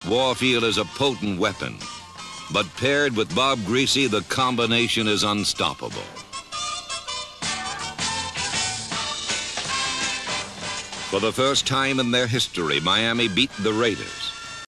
Warfield is a potent weapon, but paired with Bob Greasy, the combination is unstoppable. For the first time in their history, Miami beat the Raiders.